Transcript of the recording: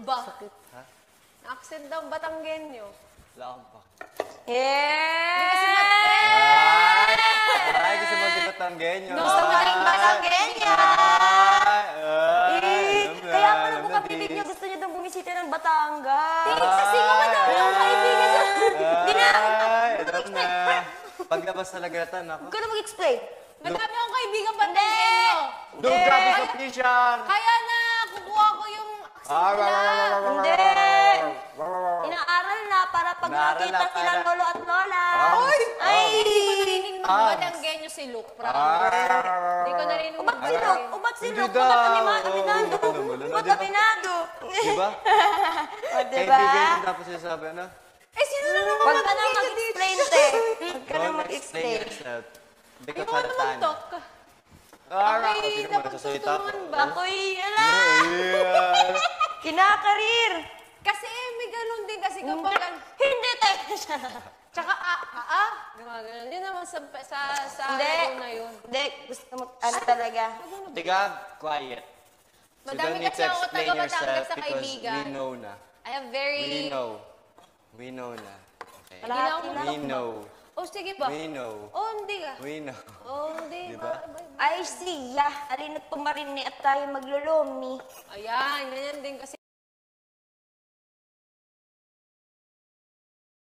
ba? Sakit, ha? Accent daw, Batanggenyo. Wala akong pa. Hindi kasi mate. Ay, gusto mo di Batanggenyo. Gusto mo rin Batanggenyo. Kaya pala po kapitid niya, gusto niya daw bumisita ng Batangas. Kasi nga madami yung kaibigan sa... Ay, alam na. Paglabas sa lagatan ako. Huwag ka na mag-explain. Madami akong kaibigan Batanggenyo. Doon grabe sa Christian. Kaya na, kukuha ko yung accent nila. Hindi. Inaaral na para pag Inaaral nakita na sila para- lolo at lola. Ay! Ay! Hindi ko narinig ng Batanggenyo si Luke, Hindi ko narinig Ubat ng si Luke, ubat si Hindi Luke, daw. ubat aminado. Ubat aminado. Diba? O, diba? Kaibigan yung tapos sinasabi, ano? Eh, sino na naman Huwag ka na Batanggenyo dito? mag-explain, te. Huwag ka na Don't mag-explain. explain yourself. Because Ayoko naman haratan. talk. Okay, dapat tutulungan ba? Ako'y, ala! Kinakarir. Kasi may ganun din kasi kapag... Hindi, te. Tsaka gumagano. Yun naman sa Hindi. araw na yun. Hindi, gusto mo, ano talaga. Tiga, quiet. So Madami don't need kasi to ako explain taga-Batangas yourself sa because kaibigan. we know na. I am very... We know na. Okay. Kalahati lang. We know. Oh, sige ba? We know. Oh, hindi ka. We know. Oh, hindi. Diba? Ay, siya. Alin at pumarini at tayo maglulumi. Ayan, ganyan din kasi